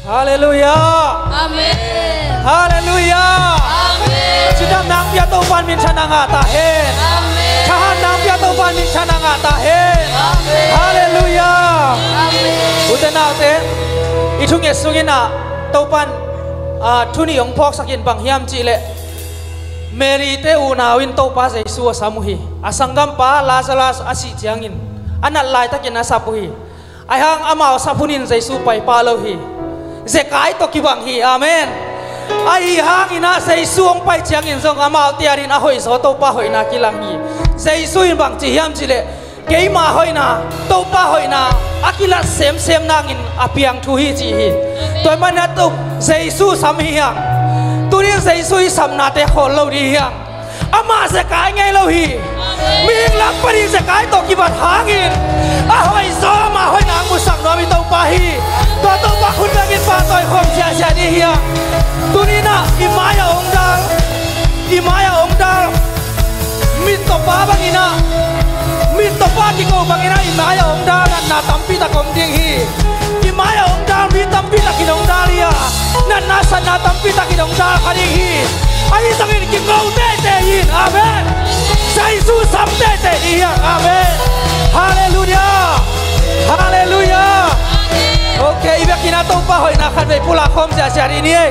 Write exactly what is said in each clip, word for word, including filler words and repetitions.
Hallelujah. Amen. Hallelujah. Amen. Chidam nang pia to pan min chananga ta hen. Amen. Chahan nang pia to pan min chananga ta hen. Amen. Hallelujah. Amen. Utana te itung Yesugina to pan thuni ong phok sakin bang hiam chi le Mary te una win to pa Jesu samuhi asangam pa Lazarus asi chiangin anat lai takin asapuhi ayang amao sapunin Jesu pai palohi zekai to kibang hi amen ai hang ina Jesu ong pai chiangin zong amao tiarin ahoi zo to pa hoi na kilang hi Jesu in bang chi hiam chi le keima hoi na to pa hoi na akila sem sem nangin apiang thu hi chi hi toy mana to Jesu sam hi yang turin Jesu sam na te khol lo di yang ama se kai ngai lo hi ming lak pari se kai to ki bat hangin a hoi zo ma hoi na mu sang no mi to pa hi to to pa khun ngin pa toy khom sia sia di hi yang turina i maya ong dal i maya ong dal min to pa bangina min to pa ki ko bangina i maya ong dal na tampi ta kom ding hi i maya ong dal mi tampi ta ki dong dal ya na na sa na tampi ta ki dong dal khari hi ai sangin ki ngau te te yin amen Jesu sam te te hi amen hallelujah hallelujah okay ibakina to pa hoi na khan ve pula khom ja ja ri ni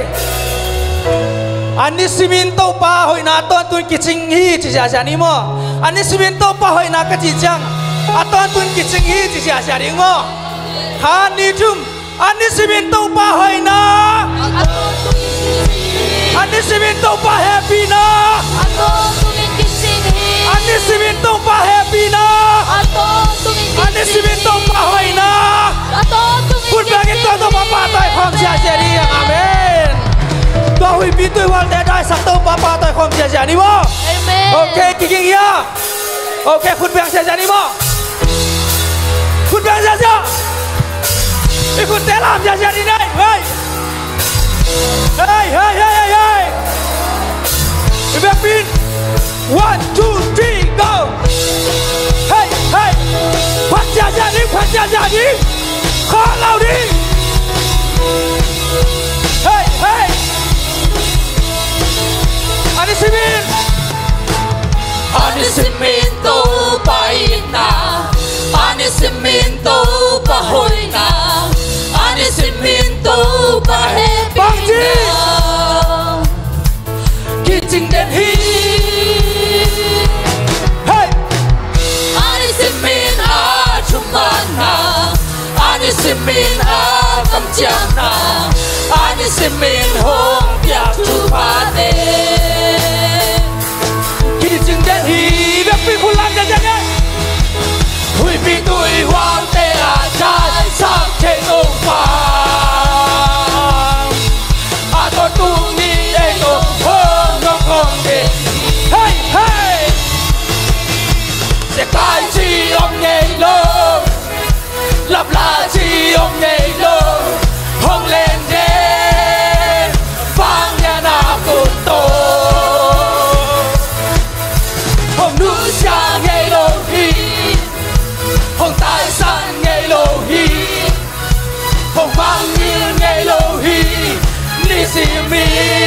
ani simin to pa hoi na ton tun ki ching hi chi ja ja ni mo ani simin to pa hoi na ka chi chang a ton tun ki ching hi chi ja ja ri mo khan ni thum ani simin to pa hoi na ani simin to pa happy na ani simin to pa happy na ani simin to pa hoi na put back in to pa pa tai khom ja ja ri amen to hui bi tu wal de dai sak to pa pa tai khom ja ja ni mo amen okay kiking ya okay put back ja ja ni mo put back ja ja ikut telam ja ja ni dai hey hey hey hey hey ibak pin one two three go hey hey phat ja ja ni phat ja ja ni kho lao đi hey hey ani simin ani simin to pai na ani simin to pa hoi na ani simin to pa happy na kiting den hi hey ani simin a chumana ani simin a kam chang na ani simin hong pya chu pa de kiting den hi ve pi khulang ja ja ni hui pi tui huang te a chai sang che no pa a to tu ni e to hong no kong de hey hey se kai chi om nei lo lap la chi om nei lo hong lên de vang ya na ku to hong nu sia ngei lo hi hong tai san ngei lo hi hong vang như ngei lo hi ni si mi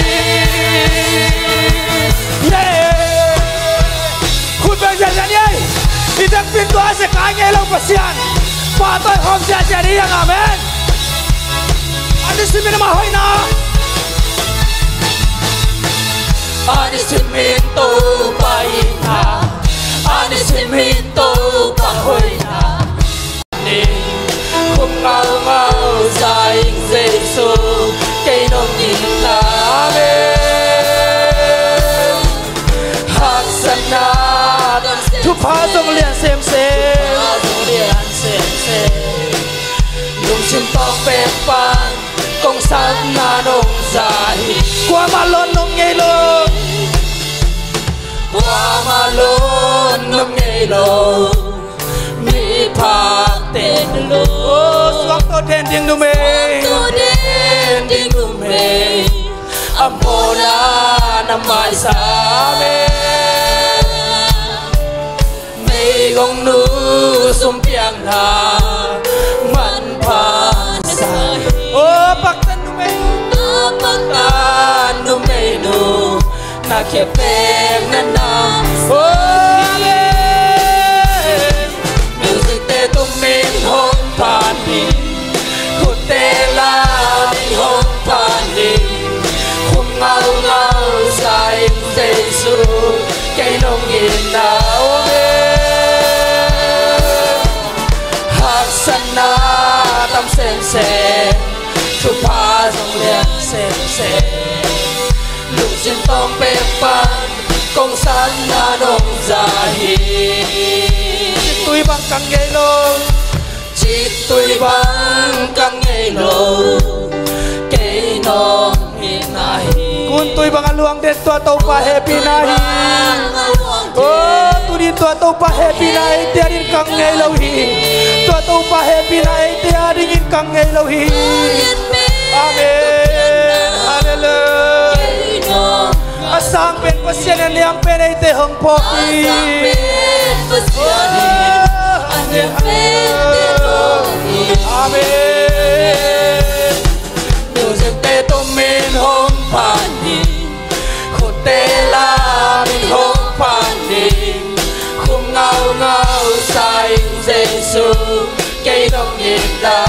yeah khut bang ja ja ni idak pin to se kai ngei lo pasian pa toi hom ja ja ri yang amen ani si min ma hoi na ani simin to pai na ani simin to pa hoi na ni không ngao ngao dài Giêsu cây nông đi là amen hạt sen na thu phá dòng liền xem xem lùng chim to phép pan công sát na nông dài qua mà lon nông nghe lông qua mà lon nông nghe lông mi phạt tên lô xuống tôi trên tiếng đu mê tôi đến tiếng đu mê âm hồn na năm mai xa mê mê gong nu sum piang na man pha sai ô bắc tân khép phèn năn nà music te tum min hong pan đi khut te la min hong pan đi khum ngau ngau sai Giêsu cây nông nghìn nào hạt sana tâm sen sen chu pa dòng liệt sen sen lục xin tông bê pan công san na nông gia hi tuy bằng căng nghe lô chỉ tuy bằng căng nghe lô cây nông hi nahi kun tuy bằng luang den tua tàu pa happy nahi oh tu di tua tàu pa happy nahi tia din căng nghe lô hi tua tàu pa happy nahi tia din căng nghe lô hi amen hallelujah asang pen pasien an liam pen ai te hong po ki amen music te tum min hong pan đi khut te la min hong pan đi khum ngau ngau sai Giêsu cây nông nghìn đá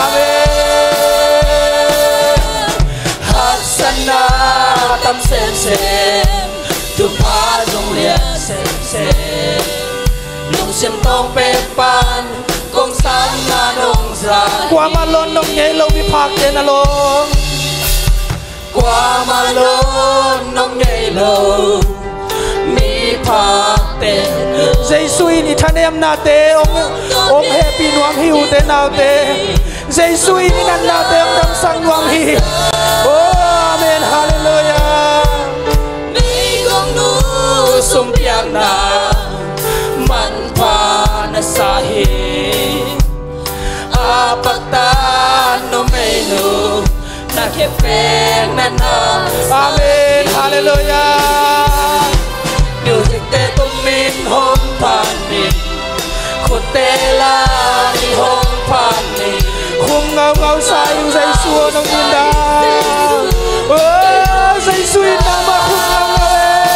hát sana tâm sen sen tu pa dòng liệt sen sen lung xiêm tông pe pan công san na nông gia qua mà lon nông nghe lâu mi phạc tên à lon qua mà lon nông nghe lâu mi phạc tên Giêsu ni thanh em na te ông ông happy nuông hiu te nào te Giêsu ni nan na te ông đam sang nuông hi oh amen hallelujah mi gong nu sum piang na man pa na sahi apata no menu na khép phèn na na amen hallelujah music te tum min hong pan ni khut te la min hong pan ni khum ngau ngau sai Giêsu nông min da oh Giêsu na ma khum ngau ngau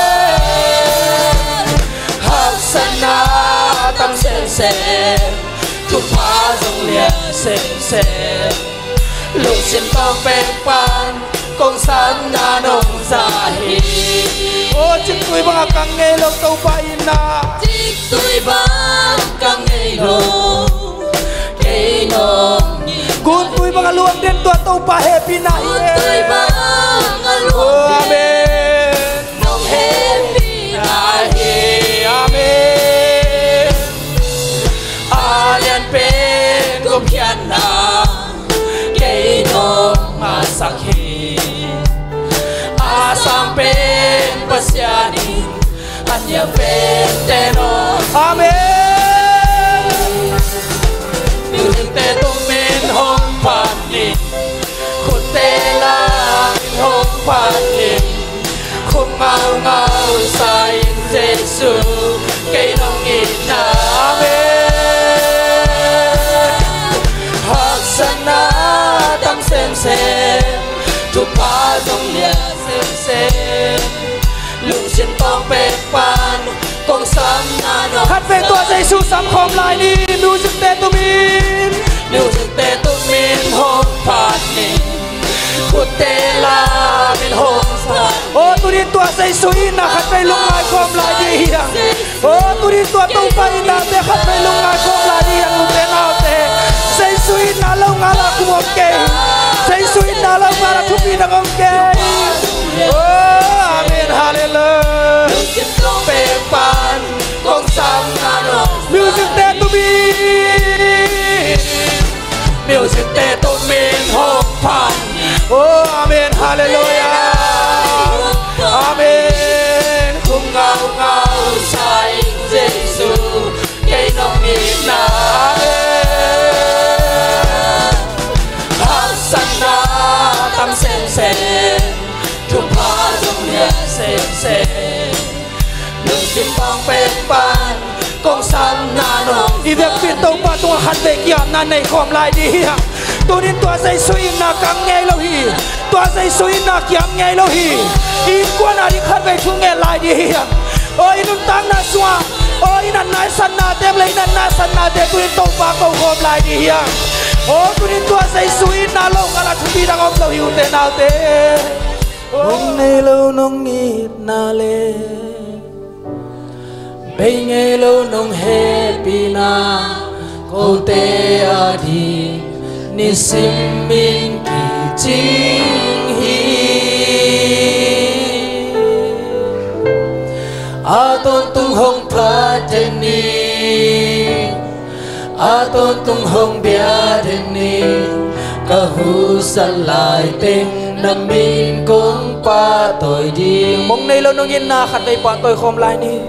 hát sana tâm sen sen tu pa dòng liệt sen sen lục xin tông pe pan công san na nông gia hi oh chik tui bang kang nghe lâu tàu pa in na chik tui bang kang nghe lâu cây nông kun tui bang luang den tua tàu pa happy na tui bang oh amen nông happy na hi amen alian pen gom hian na cây nông ma sak hi asam pen pasiani anya pen te no amen music te tum min hong pan ni khut te la min hong pan ni khum ngau ngau sai Giêsu cây nông nghìn na amen hát sana tâm sen sen tu pa dòng liệt sen sen lung xiêm tông pe pan công san na nông khát về tua Giêsu sắm khom lại đi music te tu min music te tum min hong pan ni khut te la min hong pan oh tu di tua Giêsu na khát về lung ngai khom lại đi oh tu di tua tàu pa na te khát về lung ngai khom lại đi ang te nào te Giêsu na lâu ngala la ku ok Giêsu na lâu ngala tu pi na ok oh amen hallelujah music tông pe pan công san na nông music te tu min music te tum min hong pan oh amen hallelujah amen khum ngau ngau sai Giêsu cây nông nghìn na hát sana tâm sen sen tu pa dòng liệt sen sen lung xiêm tông pe pan công san na nông i việc pin tàu pa tua khát về kia na này khom lại đi tu din tua Giêsu na căng nghe lâu hi tua dây suy na kiam ngay lo hi in qua na đi khát về chung nghe lại đi hiền ôi nun tăng na xua ôi nan nai san na tem lấy nan na san na te tuin tàu pa cầu gom lại đi hiền ôi tuin tua dây suy na lo ngala thu đi đang om lo hiu te nào te hôm nay lâu nông nghít na le bây ngày lâu nông happy na cô te a đi ni sim min ki ching hi a tôn tung hong pha den ni a tôn tung hong bia den ni ka hu san lai te nam min kong pa tôi đi mong nay lâu nông yên na khát đây pa tôi khom lai ni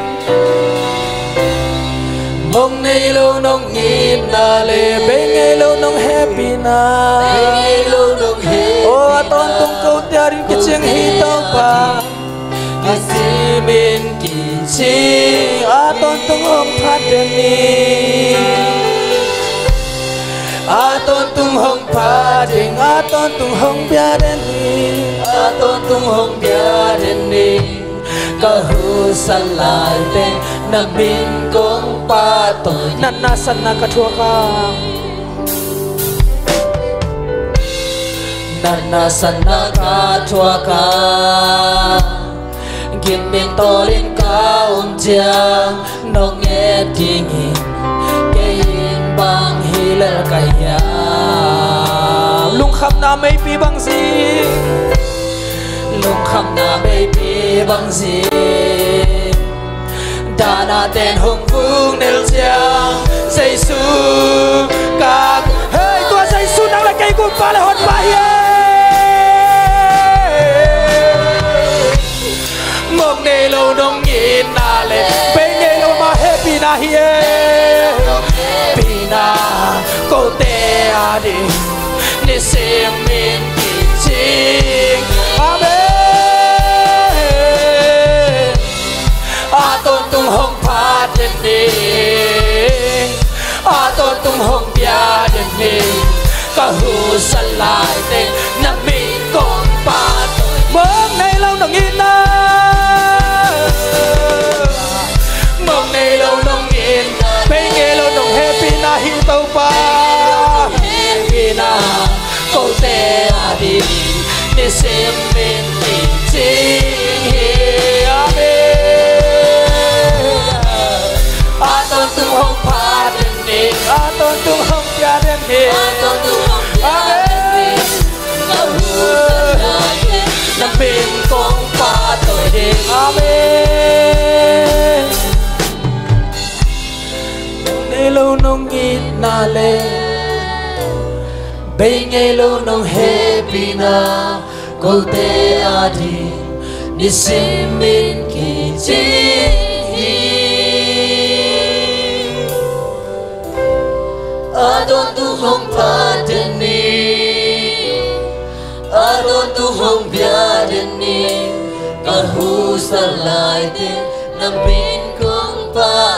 mong nay lâu nông yên na le bên ngày lâu nông happy na bên ngày lâu nông happy ô tôn tung câu tia rin cái chiang hi tao pa cái si min kỳ chi a tôn tung hong phát den ni a tôn tung hong pha den a tôn tung hong bia den ni a tôn tung hong bia den ni ka hu san lai te na min kong pa tôi na na san na ka thua ka na na san na ka thua ka kim min to lên cao ông giang nó nghe tiếng hin cái hin bang hi la ka ya lung kham na mấy pi bang gì lung kham na mấy pi bang gì Dana ten hong vung nel giang say su các hey tua say su đang là cây cột pa là hot pa ye mong này lâu đông nhìn na le bên này lâu mà happy na ye pina cô te a đi ni xem min ki ching amen a tôn tung hong pha den ni a tôn tung hong bia den ni ka hu san lai te na min kong pa tôi mong này lâu nông yên na mong này lâu nông yên bên nghe lâu nông happy na hi tàu pa happy na cô te a đi ni xem min ki ching hi amen a tôn tung hong pha den ni a tôn tung hong bia den ni a tôn tung hong bia den ni ka hu san lai te na min kong pa tôi đi amen ngày lâu nông ít na le bây ngày lâu nông happy na cô te a đi ni sim min ki chi a tôn tu hong pha den ni a tôn tu hong bia den ni ka hu san lai te na min kong pa